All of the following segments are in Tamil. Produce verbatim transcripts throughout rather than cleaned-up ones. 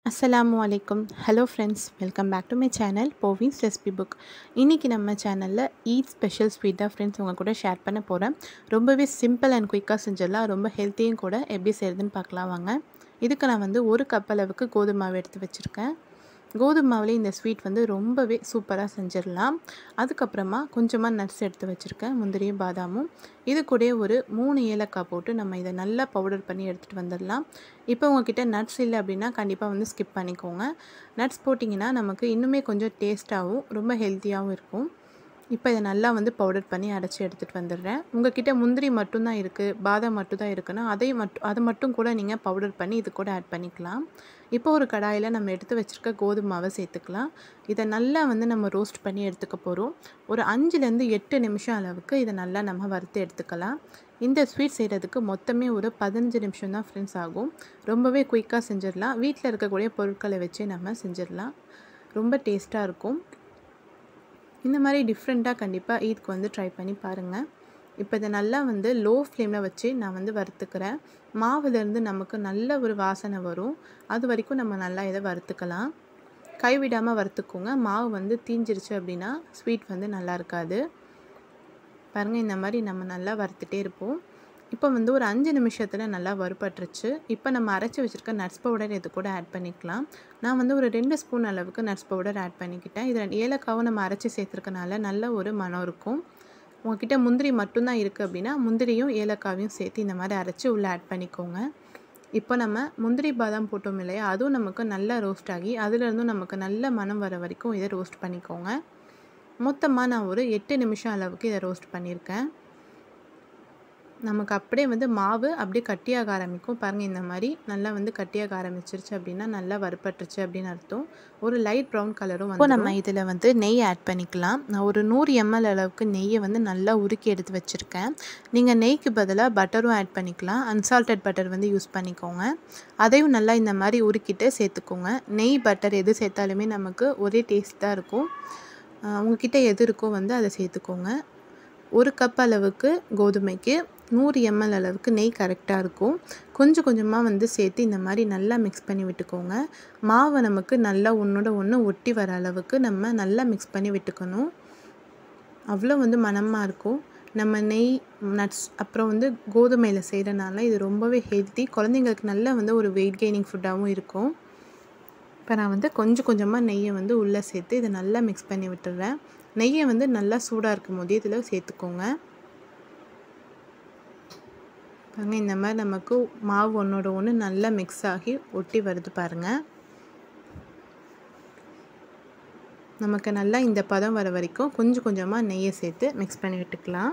அஸ்ஸலாமு அலைக்கும். Hello friends, welcome back to my channel போவின்ஸ் ரெசிபி புக். இன்றைக்கி நம்ம சேனலில் ஈத் ஸ்பெஷல் ஸ்வீட் தான் ஃப்ரெண்ட்ஸ் உங்கள் கூட ஷேர் பண்ண போகிறேன். ரொம்பவே சிம்பிள் அண்ட் குயிக்காக செஞ்சிடலாம். ரொம்ப ஹெல்த்தியும் கூட. எப்படி செய்கிறதுன்னு பார்க்கலாம் வாங்க. இதுக்கு நான் வந்து ஒரு கப் அளவுக்கு கோதுமை மாவு எடுத்து வச்சுருக்கேன். கோதுமை மாவுலேயே இந்த ஸ்வீட் வந்து ரொம்பவே சூப்பராக செஞ்சிடலாம். அதுக்கப்புறமா கொஞ்சமாக நட்ஸ் எடுத்து வச்சுருக்கேன், முந்திரியும் பாதாமும். இது கூட ஒரு மூணு ஏலக்காய் போட்டு நம்ம இதை நல்லா பவுடர் பண்ணி எடுத்துகிட்டு வந்துடலாம். இப்போ உங்ககிட்ட நட்ஸ் இல்லை அப்படின்னா கண்டிப்பாக வந்து ஸ்கிப் பண்ணிக்கோங்க. நட்ஸ் போட்டிங்கன்னா நமக்கு இன்னுமே கொஞ்சம் டேஸ்ட்டாகவும் ரொம்ப ஹெல்த்தியாகவும் இருக்கும். இப்போ இதை நல்லா வந்து பவுடர் பண்ணி அரைச்சி எடுத்துகிட்டு வந்துடுறேன். உங்கள் கிட்டே முந்திரி மட்டும்தான் இருக்குது, பாதாம் மட்டும் தான் இருக்குன்னா அதையும் மட்டும் அதை மட்டும் கூட நீங்கள் பவுடர் பண்ணி இது கூட ஆட் பண்ணிக்கலாம். இப்போ ஒரு கடாயில் நம்ம எடுத்து வச்சுருக்க கோதுமை மாவை சேர்த்துக்கலாம். இதை நல்லா வந்து நம்ம ரோஸ்ட் பண்ணி எடுத்துக்க போகிறோம். ஒரு அஞ்சுலேருந்து எட்டு நிமிஷம் அளவுக்கு இதை நல்லா நம்ம வறுத்து எடுத்துக்கலாம். இந்த ஸ்வீட் செய்கிறதுக்கு மொத்தமே ஒரு பதினஞ்சு நிமிஷம் தான் ஃப்ரெண்ட்ஸ் ஆகும். ரொம்பவே குயிக்காக செஞ்சிடலாம். வீட்டில் இருக்கக்கூடிய பொருட்களை வச்சு நம்ம செஞ்சிடலாம். ரொம்ப டேஸ்ட்டாக இருக்கும். இந்த மாதிரி டிஃப்ரெண்ட்டாக கண்டிப்பாக ஈத்க்கு வந்து ட்ரை பண்ணி பாருங்கள். இப்போ இதை நல்லா வந்து லோ ஃப்ளேமில் வச்சு நான் வந்து வறுத்துக்கிறேன். மாவுலேருந்து நமக்கு நல்ல ஒரு வாசனை வரும். அது வரைக்கும் நம்ம நல்லா இதை வறுத்துக்கலாம். கைவிடாமல் வறுத்துக்கோங்க. மாவு வந்து தீஞ்சிருச்சு அப்படின்னா ஸ்வீட் வந்து நல்லா இருக்காது. பாருங்கள், இந்த மாதிரி நம்ம நல்லா வறுத்துட்டே இருப்போம். இப்போ வந்து ஒரு அஞ்சு நிமிஷத்தில் நல்லா வறுபட்டுருச்சு. இப்போ நம்ம அரைச்சி வச்சுருக்க நட்ஸ் பவுடர் இது கூட ஆட் பண்ணிக்கலாம். நான் வந்து ஒரு ரெண்டு ஸ்பூன் அளவுக்கு நட்ஸ் பவுடர் ஆட் பண்ணிக்கிட்டேன். இதில் ஏலக்காவும் நம்ம அரைச்சி சேர்த்துருக்கனால நல்ல ஒரு மனம் இருக்கும். உங்கள்கிட்ட முந்திரி மட்டும்தான் இருக்குது அப்படின்னா முந்திரியும் ஏலக்காவையும் சேர்த்து இந்த மாதிரி அரைச்சி உள்ளே ஆட் பண்ணிக்கோங்க. இப்போ நம்ம முந்திரி பாதாம் போட்டோம் இல்லையா, அதுவும் நமக்கு நல்லா ரோஸ்ட் ஆகி அதுலேருந்தும் நமக்கு நல்ல மனம் வர வரைக்கும் இதை ரோஸ்ட் பண்ணிக்கோங்க. மொத்தமாக நான் ஒரு எட்டு நிமிஷம் அளவுக்கு இதை ரோஸ்ட் பண்ணியிருக்கேன். நமக்கு அப்படியே வந்து மாவு அப்படியே கட்டியாக ஆரம்பிக்கும். பாருங்கள், இந்த மாதிரி நல்லா வந்து கட்டியாக ஆரம்பிச்சிருச்சு அப்படின்னா நல்லா வறுபட்டுருச்சு அப்படின்னு அர்த்தம். ஒரு லைட் ப்ரௌன் கலரும் வந்து நம்ம இதில் வந்து நெய் ஆட் பண்ணிக்கலாம். நான் ஒரு நூறு எம்எல் அளவுக்கு நெய்யை வந்து நல்லா உருக்கி எடுத்து வச்சுருக்கேன். நீங்கள் நெய்க்கு பதிலாக பட்டரும் ஆட் பண்ணிக்கலாம். அன்சால்டட் பட்டர் வந்து யூஸ் பண்ணிக்கோங்க. அதையும் நல்லா இந்த மாதிரி உருக்கிட்டு சேர்த்துக்கோங்க. நெய் பட்டர் எது சேர்த்தாலுமே நமக்கு ஒரே டேஸ்ட் தான் இருக்கும். உங்ககிட்ட எது இருக்கோ வந்து அதை சேர்த்துக்கோங்க. ஒரு கப் அளவுக்கு கோதுமைக்கு நூறு எம்எல் அளவுக்கு நெய் கரெக்டாக இருக்கும். கொஞ்சம் கொஞ்சமாக வந்து சேர்த்து இந்த மாதிரி நல்லா மிக்ஸ் பண்ணி விட்டுக்கோங்க. மாவை நமக்கு நல்லா ஒன்றோட ஒன்று ஒட்டி வர அளவுக்கு நம்ம நல்லா மிக்ஸ் பண்ணி விட்டுக்கணும். அவ்வளோ வந்து மணமாக இருக்கும். நம்ம நெய், நட்ஸ் அப்புறம் வந்து கோதுமையில் செய்கிறனால இது ரொம்பவே ஹெல்த்தி. குழந்தைங்களுக்கு நல்ல வந்து ஒரு வெயிட் கெய்னிங் ஃபுட்டாகவும் இருக்கும். இப்போ நான் வந்து கொஞ்சம் கொஞ்சமாக நெய்யை வந்து உள்ளே சேர்த்து இதை நல்லா மிக்ஸ் பண்ணி விட்டுடுறேன். நெய்யை வந்து நல்லா சூடாக இருக்கும் போதே இதில் சேர்த்துக்கோங்க. பாருங்கள், இந்த மாதிரி நமக்கு மாவு ஒன்றோட ஒன்று நல்லா மிக்ஸ் ஆகி ஒட்டி வருது பாருங்கள். நமக்கு நல்லா இந்த பதம் வர வரைக்கும் கொஞ்சம் கொஞ்சமாக நெய்யை சேர்த்து மிக்ஸ் பண்ணி விட்டுக்கலாம்.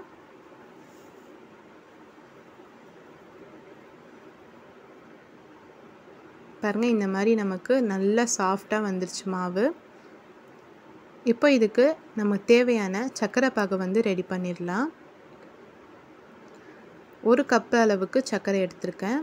பாருங்கள், இந்த மாதிரி நமக்கு நல்லா சாஃப்டாக வந்துருச்சு மாவு. இப்போ இதுக்கு நமக்கு தேவையான சர்க்கரை பாகு வந்து ரெடி பண்ணிடலாம். ஒரு கப் அளவுக்கு சர்க்கரை எடுத்திருக்கேன்.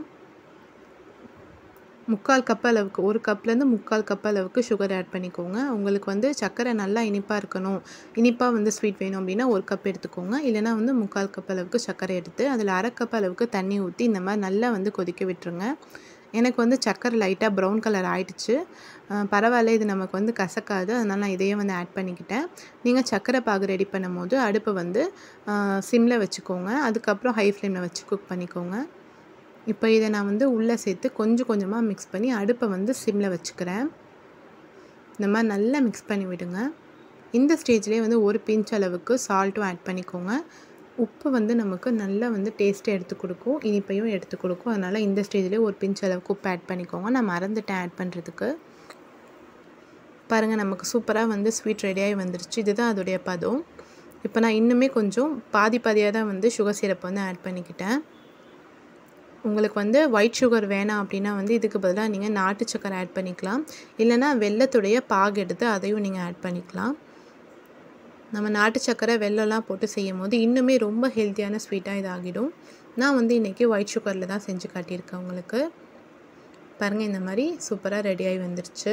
முக்கால் கப் அளவுக்கு, ஒரு கப்லேருந்து முக்கால் கப் அளவுக்கு சுகர் ஆட் பண்ணிக்கோங்க. உங்களுக்கு வந்து சர்க்கரை நல்லா இனிப்பாக இருக்கணும், இனிப்பாக வந்து ஸ்வீட் வேணும் அப்படின்னா ஒரு கப் எடுத்துக்கோங்க. இல்லைனா வந்து முக்கால் கப் அளவுக்கு சர்க்கரை எடுத்து அதில் அரை கப் அளவுக்கு தண்ணி ஊற்றி இந்த மாதிரி நல்லா வந்து கொதிக்க விட்டுருங்க. எனக்கு வந்து சர்க்கரை லைட்டாக ப்ரௌன் கலர் ஆகிடுச்சு. பரவாயில்ல, இது நமக்கு வந்து கசக்காது. அதனால் நான் இதையே வந்து ஆட் பண்ணிக்கிட்டேன். நீங்கள் சர்க்கரை பாகு ரெடி பண்ணும் போது அடுப்பை வந்து சிம்மில் வச்சுக்கோங்க. அதுக்கப்புறம் ஹை ஃப்ளேமில் வச்சு குக் பண்ணிக்கோங்க. இப்போ இதை நான் வந்து உள்ளே சேர்த்து கொஞ்சம் கொஞ்சமாக மிக்ஸ் பண்ணி அடுப்பை வந்து சிம்மில் வச்சுக்கிறேன். இந்த மாதிரி நல்லா மிக்ஸ் பண்ணி விடுங்க. இந்த ஸ்டேஜ்லேயே வந்து ஒரு பிஞ்ச் அளவுக்கு சால்ட்டும் ஆட் பண்ணிக்கோங்க. உப்பு வந்து நமக்கு நல்லா வந்து டேஸ்ட்டை எடுத்து கொடுக்கும், இனிப்பையும் எடுத்து கொடுக்கும். அதனால் இந்த ஸ்டேஜ்லேயே ஒரு பிஞ்ச் அளவுக்கு உப்பு ஆட் பண்ணிக்கோங்க. நான் மறந்துட்டேன் ஆட் பண்ணுறதுக்கு. பாருங்கள், நமக்கு சூப்பராக வந்து ஸ்வீட் ரெடியாகி வந்துருச்சு. இதுதான் அதோடைய பதம். இப்போ நான் இன்னுமே கொஞ்சம் பாதி பாதியாக தான் வந்து சுகர் சிரப் வந்து ஆட் பண்ணிக்கிட்டேன். உங்களுக்கு வந்து ஒயிட் சுகர் வேணாம் அப்படின்னா வந்து இதுக்கு பதிலாக நீங்கள் நாட்டு சக்கரை ஆட் பண்ணிக்கலாம். இல்லைனா வெல்லத்துடைய பாகு எடுத்து அதையும் நீங்கள் ஆட் பண்ணிக்கலாம். நம்ம நாட்டு சக்கரை வெல்லம்லாம் போட்டு செய்யும் போது இன்னுமே ரொம்ப ஹெல்த்தியான ஸ்வீட்டாக இது ஆகிடும். நான் வந்து இன்றைக்கி ஒயிட் சுகரில் தான் செஞ்சு காட்டியிருக்கேன் உங்களுக்கு. பாருங்கள், இந்த மாதிரி சூப்பராக ரெடியாகி வந்துருச்சு.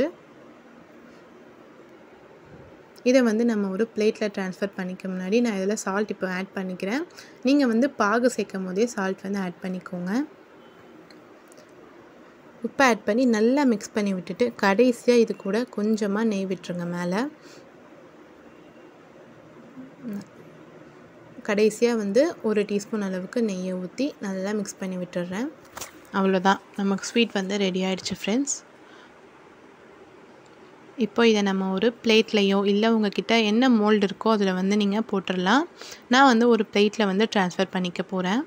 இதை வந்து நம்ம ஒரு பிளேட்டில் ட்ரான்ஸ்ஃபர் பண்ணிக்க முன்னாடி நான் இதில் சால்ட் இப்போ ஆட் பண்ணிக்கிறேன். நீங்கள் வந்து பாகு சேர்க்கும் போதே சால்ட் வந்து ஆட் பண்ணிக்கோங்க. உப்பு ஆட் பண்ணி நல்லா மிக்ஸ் பண்ணி விட்டுட்டு கடைசியாக இது கூட கொஞ்சமாக நெய் விட்டுருங்க மேலே. கடைசியாக வந்து ஒரு டீஸ்பூன் அளவுக்கு நெய்யை ஊற்றி நல்லா மிக்ஸ் பண்ணி விட்டுடுறேன். அவ்வளோதான், நமக்கு ஸ்வீட் வந்து ரெடி ஆகிடுச்சு ஃப்ரெண்ட்ஸ். இப்போ இதை நம்ம ஒரு பிளேட்லேயோ இல்லை உங்ககிட்ட என்ன மோல்டு இருக்கோ அதில் வந்து நீங்கள் போட்டுடலாம். நான் வந்து ஒரு பிளேட்டில் வந்து ட்ரான்ஸ்ஃபர் பண்ணிக்க போகிறேன்.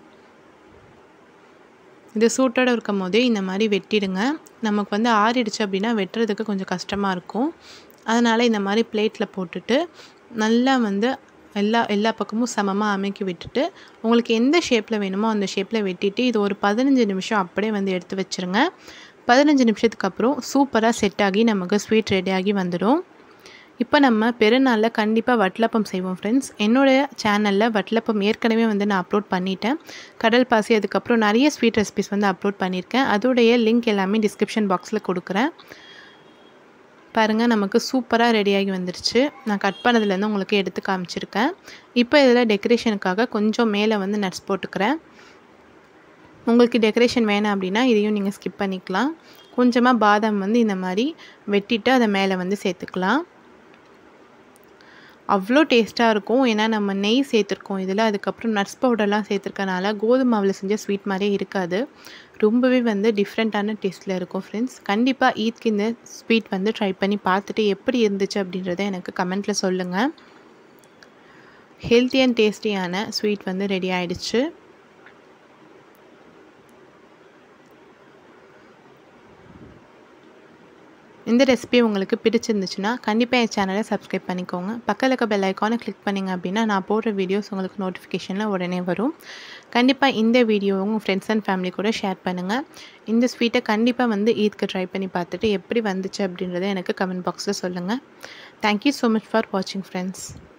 இது சூட்டோடு இருக்கும் போதே இந்த மாதிரி வெட்டிடுங்க. நமக்கு வந்து ஆறிடுச்சு அப்படின்னா வெட்டுறதுக்கு கொஞ்சம் கஷ்டமாக இருக்கும். அதனால் இந்த மாதிரி பிளேட்டில் போட்டுட்டு நல்லா வந்து எல்லா எல்லா பக்கமும் சமமாக அமைக்கி விட்டுட்டு உங்களுக்கு எந்த ஷேப்பில் வேணுமோ அந்த ஷேப்பில் வெட்டிட்டு இது ஒரு பதினஞ்சு நிமிஷம் அப்படியே வந்து எடுத்து வச்சுருங்க. பதினஞ்சு நிமிஷத்துக்கு அப்புறம் சூப்பராக செட் ஆகி நமக்கு ஸ்வீட் ரெடி ஆகி வந்துடும். இப்போ நம்ம பெருநாளில் கண்டிப்பாக வட்டலப்பம் செய்வோம் ஃப்ரெண்ட்ஸ். என்னோடய சேனலில் வட்டலப்பம் ஏற்கனவே வந்து நான் அப்லோட் பண்ணிட்டேன். கடல் பாசி அதுக்கப்புறம் நிறைய ஸ்வீட் ரெசிபிஸ் வந்து அப்லோட் பண்ணியிருக்கேன். அதோடைய லிங்க் எல்லாமே டிஸ்கிரிப்ஷன் பாக்ஸில் கொடுக்குறேன். பாருங்கள், நமக்கு சூப்பராக ரெடியாகி வந்துருச்சு. நான் கட் பண்ணதுலேருந்து உங்களுக்கு எடுத்து காமிச்சிருக்கேன். இப்போ இதில் டெக்கரேஷனுக்காக கொஞ்சம் மேலே வந்து நட்ஸ் போட்டுக்கிறேன். உங்களுக்கு டெக்கரேஷன் வேணாம் அப்படின்னா இதையும் நீங்கள் ஸ்கிப் பண்ணிக்கலாம். கொஞ்சமாக பாதாம் வந்து இந்த மாதிரி வெட்டிட்டு அதை மேலே வந்து சேர்த்துக்கலாம். அவ்வளோ டேஸ்ட்டாக இருக்கும். ஏன்னா நம்ம நெய் சேர்த்துருக்கோம் இதில், அதுக்கப்புறம் நட்ஸ் பவுடர்லாம் சேர்த்துருக்கனால கோதுமை மாவில் செஞ்ச ஸ்வீட் மாதிரியே இருக்காது. ரொம்பவே வந்து டிஃப்ரெண்ட்டான டேஸ்ட்டில் இருக்கும் ஃப்ரெண்ட்ஸ். கண்டிப்பாக ஈத்க்கு இந்த ஸ்வீட் வந்து ட்ரை பண்ணி பார்த்துட்டு எப்படி இருந்துச்சு அப்படின்றத எனக்கு கமெண்ட்டில் சொல்லுங்கள். ஹெல்த்தி அண்ட் டேஸ்டியான ஸ்வீட் வந்து ரெடி ஆகிடுச்சு. இந்த ரெசிபி உங்களுக்கு பிடிச்சிருந்துச்சுன்னா கண்டிப்பாக என் சேனலை சப்ஸ்கிரைப் பண்ணிக்கோங்க. பக்கத்தில் இருக்க பெல் ஐக்கானை கிளிக் பண்ணிங்க அப்படின்னா நான் போடுற வீடியோஸ் உங்களுக்கு நோட்டிஃபிகேஷனில் உடனே வரும். கண்டிப்பாக இந்த வீடியோ உங்கள் ஃப்ரெண்ட்ஸ் அண்ட் ஃபேமிலி கூட ஷேர் பண்ணுங்கள். இந்த ஸ்வீட்டை கண்டிப்பாக வந்து ஈத்க்கு ட்ரை பண்ணி பார்த்துட்டு எப்படி வந்துச்சு அப்படின்றத எனக்கு கமெண்ட் பாக்ஸில் சொல்லுங்கள். தேங்க்யூ ஸோ மச் ஃபார் வாட்சிங் ஃப்ரெண்ட்ஸ்.